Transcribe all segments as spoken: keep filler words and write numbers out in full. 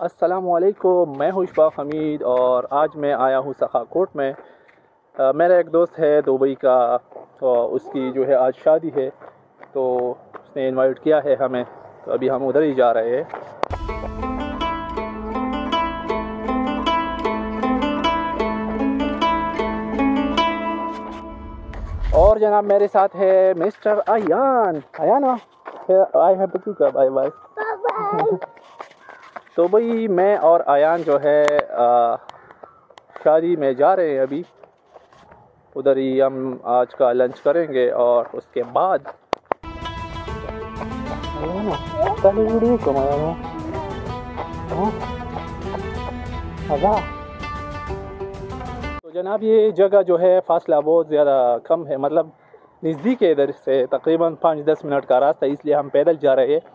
अस्सलामुअलैकुम, मैं हूँ इशफाक हमीद और आज मैं आया हूँ सखाकोट में। आ, मेरा एक दोस्त है दुबई का, तो उसकी जो है आज शादी है, तो उसने इनवाइट किया है हमें, तो अभी हम उधर ही जा रहे हैं। और जनाब मेरे साथ है mister Ayaan. Ayaan I have to का बाय बाय। तो भाई मैं और अयान जो है आ, शादी में जा रहे हैं अभी। उधर ही हम आज का लंच करेंगे और उसके बाद तो जनाब ये जगह जो है फासला बहुत ज़्यादा कम है, मतलब नज़दीक है इधर से, तकरीबन पाँच दस मिनट का रास्ता, इसलिए हम पैदल जा रहे हैं।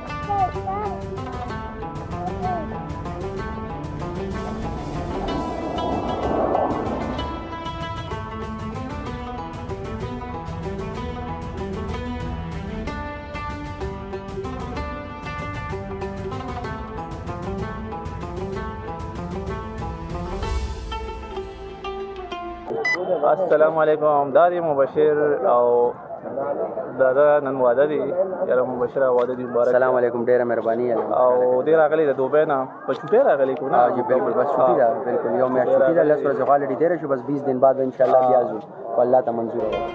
अस्सलाम वालेकुम दादी मुबशिर और दादा नन वादा दी यार मुबशिर वादा दी मुबारक। अस्सलाम वालेकुम, ढेर मेहरबानी है और देर आगली दो पे ना बस छुट्टी आगली को ना जी बिल्कुल, बस छुट्टी दा बिल्कुल यौम में छुट्टी दा लस और क्वालिटी दे रहे बस बीस दिन बाद इंशाल्लाह ब्याजू अल्लाह ता मंजूर है।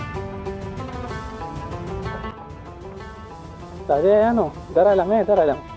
Tadi ya no, darah lah, me darah lah.